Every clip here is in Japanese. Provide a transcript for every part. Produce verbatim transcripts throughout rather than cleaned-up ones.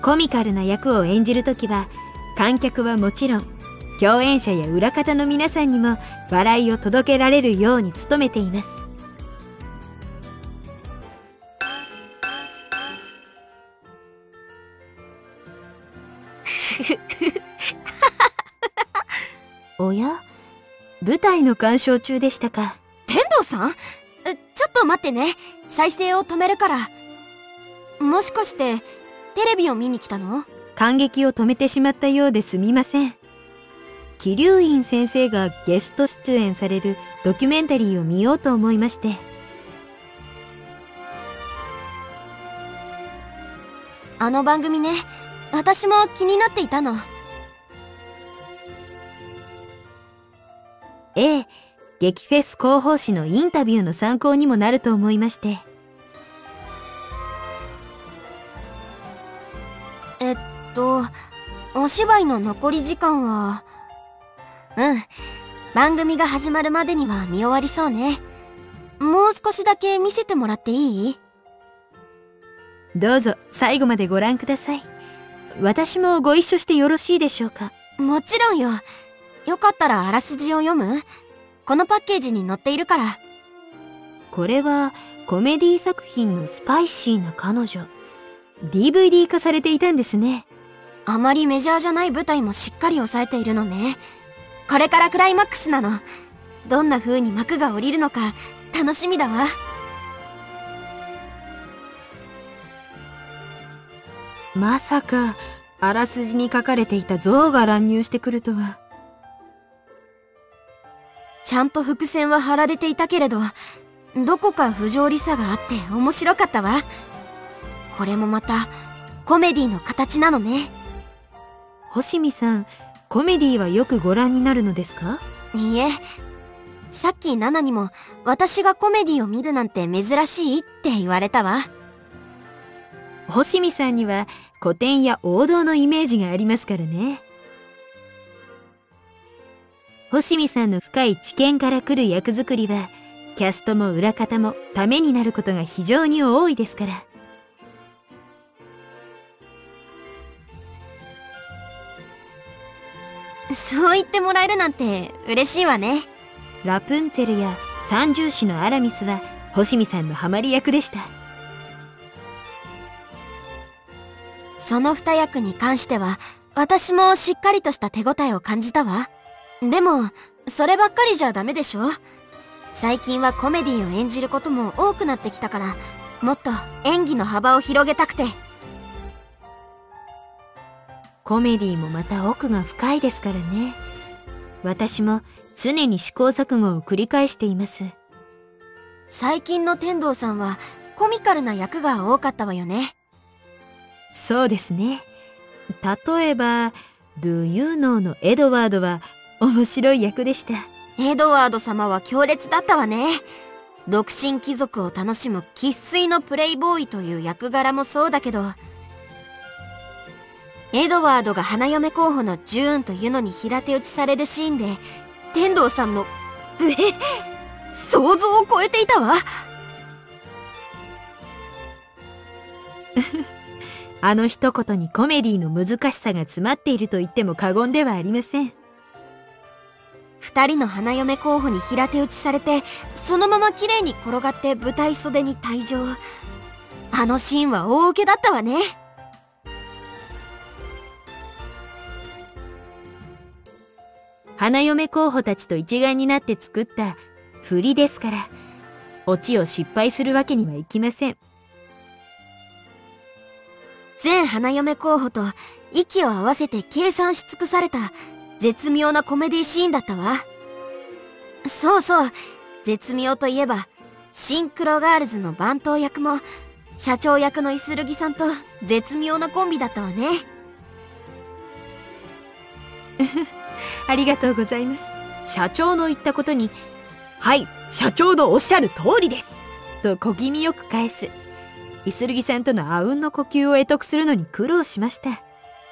コミカルな役を演じるときは、観客はもちろん、共演者や裏方の皆さんにも笑いを届けられるように努めています。おや、舞台の鑑賞中でしたか。 天童さん、ちょっと待ってね。再生を止めるから。もしかしてテレビを見に来たの？ 感激を止めてしまったようですみません。桐生院先生がゲスト出演されるドキュメンタリーを見ようと思いまして。 あの番組ね、私も気になっていたの。 ええ、劇フェス広報誌のインタビューの参考にもなると思いまして。 えっと、お芝居の残り時間は、うん、番組が始まるまでには見終わりそうね。もう少しだけ見せてもらっていい？ どうぞ最後までご覧ください。私もご一緒してよろしいでしょうか。 もちろんよ。よかったらあらすじを読む？このパッケージに載っているから。 これはコメディ作品のスパイシーな彼女。ディーブイディー 化されていたんですね。 あまりメジャーじゃない舞台もしっかり抑えているのね。これからクライマックスなの。どんな風に幕が降りるのか楽しみだわ。 まさかあらすじに書かれていた象が乱入してくるとは。 ちゃんと伏線は張られていたけれど、どこか不条理さがあって面白かったわ。これもまたコメディの形なのね。 星見さん、コメディはよくご覧になるのですか？ いいえ、さっきナナにも私がコメディを見るなんて珍しいって言われたわ。 星見さんには古典や王道のイメージがありますからね。星見さんの深い知見から来る役作りは、キャストも裏方もためになることが非常に多いですから。 そう言ってもらえるなんて嬉しいわね。 ラプンツェルや三銃士のアラミスは星見さんのハマり役でした。 その二役に関しては私もしっかりとした手応えを感じたわ。でもそればっかりじゃダメでしょ。最近はコメディを演じることも多くなってきたから、もっと演技の幅を広げたくて。 コメディもまた奥が深いですからね。私も常に試行錯誤を繰り返しています。 最近の天童さんはコミカルな役が多かったわよね。 そうですね。例えば Do You Know のエドワードは面白い役でした。 エドワード様は強烈だったわね。独身貴族を楽しむ生粋のプレイボーイという役柄もそうだけど、エドワードが花嫁候補のジューンというのに平手打ちされるシーンで、天童さんのブエ想像を超えていたわ。 あの一言にコメディの難しさが詰まっていると言っても過言ではありません。 二人の花嫁候補に平手打ちされて、そのまま綺麗に転がって舞台袖に退場。あのシーンは大受けだったわね。 花嫁候補たちと一丸になって作った振りですから、オチを失敗するわけにはいきません。 全花嫁候補と息を合わせて計算し尽くされた絶妙なコメディシーンだったわ。そうそう、絶妙といえばシンクロガールズの番頭役も社長役のイスルギさんと絶妙なコンビだったわね。 ありがとうございます。社長の言ったことに「はい、社長のおっしゃる通りです」と小気味よく返すイスルギさんとのあうんの呼吸を得得するのに苦労しました。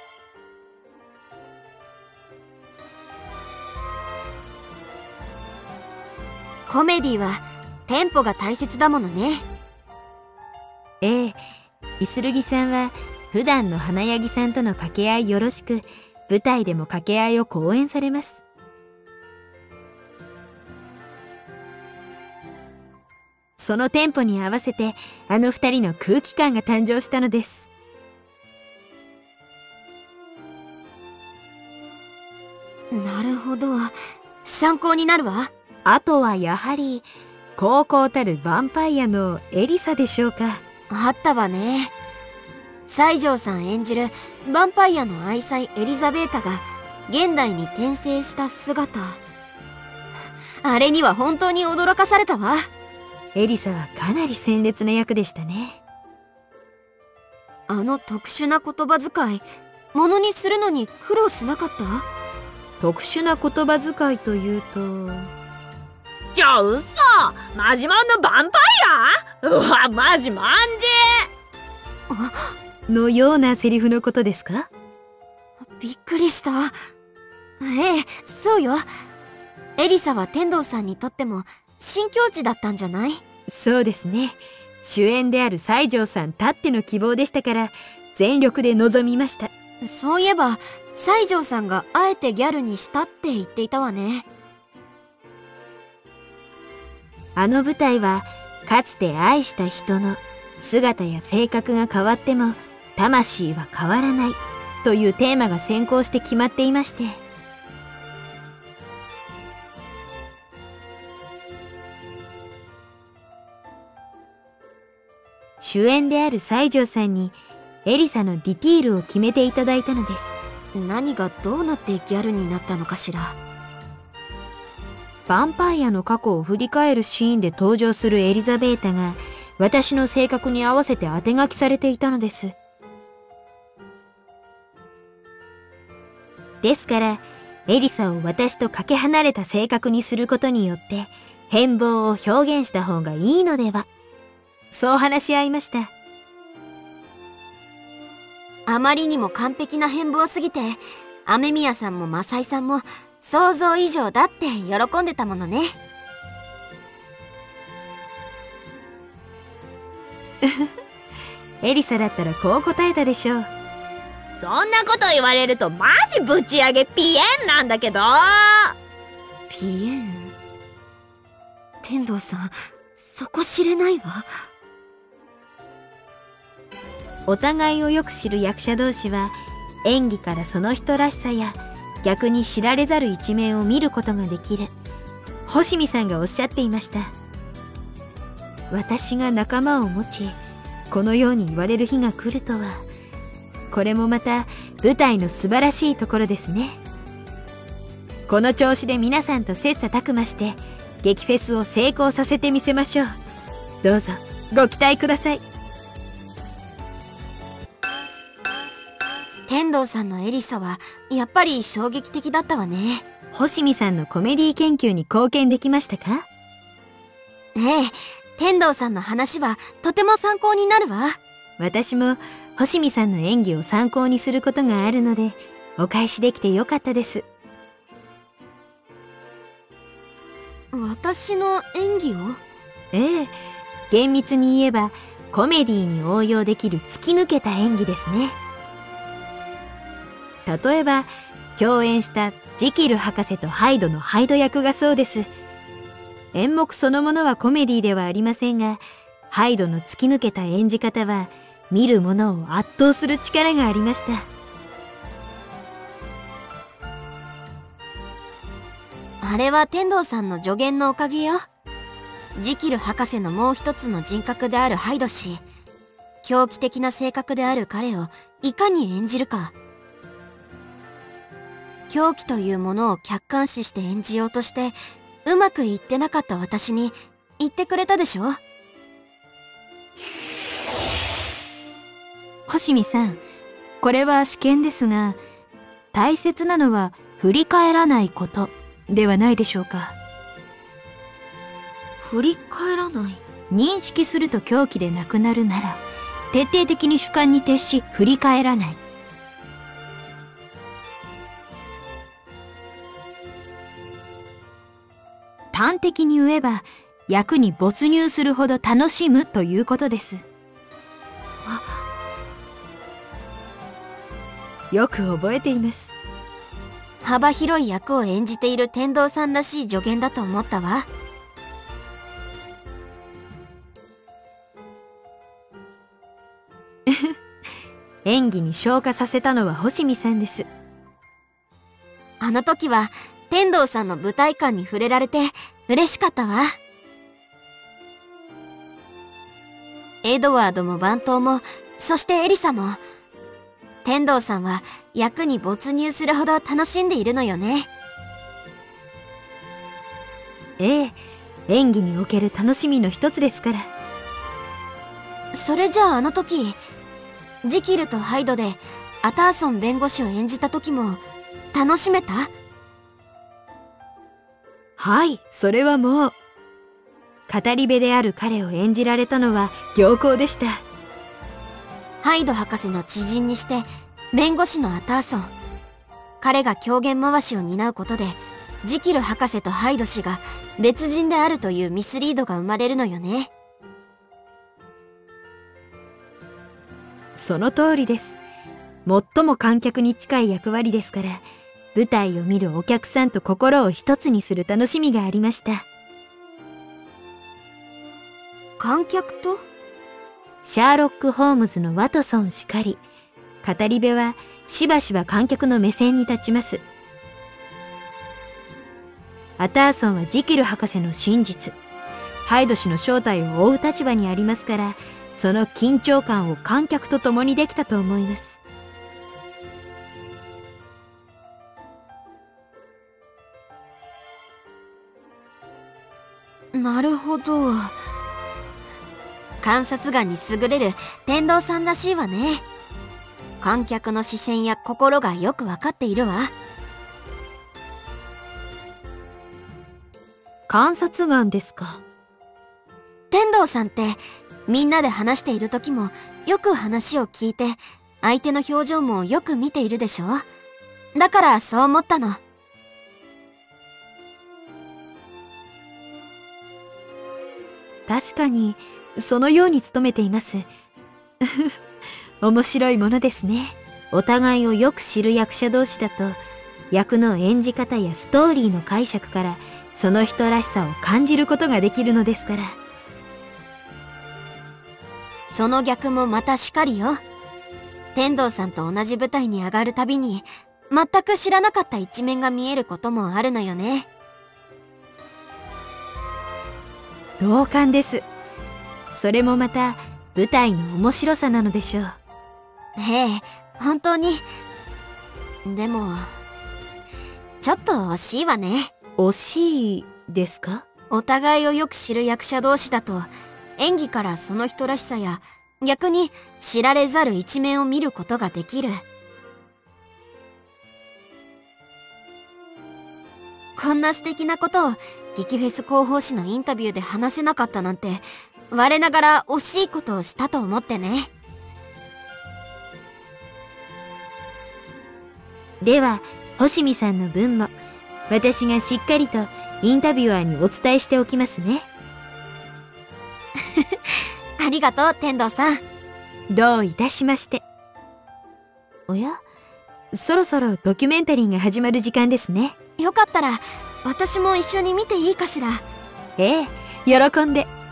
コメディはテンポが大切だものね。 ええ、イスルギさんは普段の花柳さんとの掛け合いよろしく、舞台でも掛け合いを講演されます。そのテンポに合わせて、あの二人の空気感が誕生したのです。 なるほど。参考になるわ。 あとはやはり、高校たるヴァンパイアのエリサでしょうか。 あったわね。西条さん演じるヴァンパイアの愛妻エリザベータが現代に転生した姿。あれには本当に驚かされたわ。 エリサはかなり鮮烈な役でしたね。 あの特殊な言葉遣い、ものにするのに苦労しなかった？ 特殊な言葉遣いというと、 ちょ、うそ、マジモンのヴァンパイア？うわ、マジマンジのようなセリフのことですか？ びっくりした。ええ、そうよ。エリサは天童さんにとっても新境地だったんじゃない？ そうですね。主演である西条さんたっての希望でしたから、全力で臨みました。 そういえば、西条さんがあえてギャルにしたって言っていたわね。 あの舞台は、かつて愛した人の姿や性格が変わっても、魂は変わらないというテーマが先行して決まっていまして。主演である西条さんにエリサのディティールを決めていただいたのです。 何がどうなってギャルになったのかしら。 ヴァンパイアの過去を振り返るシーンで登場するエリザベータが私の性格に合わせて当て書きされていたのです。ですからエリサを私とかけ離れた性格にすることによって変貌を表現した方がいいのでは、そう話し合いました。 あまりにも完璧な変貌すぎて、雨宮さんもマサイさんも想像以上だって喜んでたものね。 エリサだったらこう答えたでしょう。 そんなこと言われるとマジぶち上げピエンなんだけど。 ピエン？天童さん、そこ知れないわ。 お互いをよく知る役者同士は演技からその人らしさや逆に知られざる一面を見ることができる、星見さんがおっしゃっていました。私が仲間を持ちこのように言われる日が来るとは、これもまた舞台の素晴らしいところですね。この調子で皆さんと切磋琢磨して劇フェスを成功させてみせましょう。どうぞご期待ください。 天童さんのエリサはやっぱり衝撃的だったわね。 星見さんのコメディ研究に貢献できましたか？ ええ、天童さんの話はとても参考になるわ。 私も星見さんの演技を参考にすることがあるのでお返しできてよかったです。 私の演技を？ ええ、厳密に言えばコメディに応用できる突き抜けた演技ですね。例えば共演したジキル博士とハイドのハイド役がそうです。演目そのものはコメディではありませんが、ハイドの突き抜けた演じ方は見る者を圧倒する力がありました。 あれは天童さんの助言のおかげよ。ジキル博士のもう一つの人格であるハイド氏、狂気的な性格である彼をいかに演じるか。狂気というものを客観視して演じようとしてうまくいってなかった私に言ってくれたでしょ。 星見さん、これは試験ですが、大切なのは振り返らないことではないでしょうか。 振り返らない？ 認識すると狂気でなくなるなら徹底的に主観に徹し振り返らない。端的に言えば役に没入するほど楽しむということです。 あ、 よく覚えています。 幅広い役を演じている天童さんらしい助言だと思ったわ。 演技に昇華させたのは星見さんです。 あの時は天童さんの舞台感に触れられて嬉しかったわ。エドワードも番頭も、そしてエリサも、天童さんは役に没入するほど楽しんでいるのよね。 ええ、演技における楽しみの一つですから。 それじゃああの時、ジキルとハイドでアターソン弁護士を演じた時も楽しめた？ はい、それはもう。語り部である彼を演じられたのは良好でした。 ハイド博士の知人にして弁護士のアターソン。彼が狂言回しを担うことでジキル博士とハイド氏が別人であるというミスリードが生まれるのよね。 その通りです。最も観客に近い役割ですから、舞台を見るお客さんと心を一つにする楽しみがありました。 観客と？ シャーロック・ホームズのワトソンしかり、語り部はしばしば観客の目線に立ちます。アターソンはジキル博士の真実、ハイド氏の正体を追う立場にありますから、その緊張感を観客と共にできたと思います。 なるほど。観察眼に優れる天童さんらしいわね。観客の視線や心がよくわかっているわ。 観察眼ですか。 天童さんってみんなで話している時もよく話を聞いて、相手の表情もよく見ているでしょ。だからそう思ったの。 確かにそのように努めています。面白いものですね。お互いをよく知る役者同士だと、役の演じ方やストーリーの解釈からその人らしさを感じることができるのですから。 その逆もまたしかりよ。天童さんと同じ舞台に上がるたびに全く知らなかった一面が見えることもあるのよね。 同感です。それもまた舞台の面白さなのでしょう。 ええ、本当に。でもちょっと惜しいわね。 惜しいですか？ お互いをよく知る役者同士だと、演技からその人らしさや逆に知られざる一面を見ることができる。こんな素敵なことを劇フェス広報誌のインタビューで話せなかったなんて、我ながら惜しいことをしたと思ってね。 では星見さんの分も私がしっかりとインタビュアーにお伝えしておきますね。 ありがとう天童さん。 どういたしまして。おや、そろそろドキュメンタリーが始まる時間ですね。 よかったら私も一緒に見ていいかしら？ ええ、喜んで。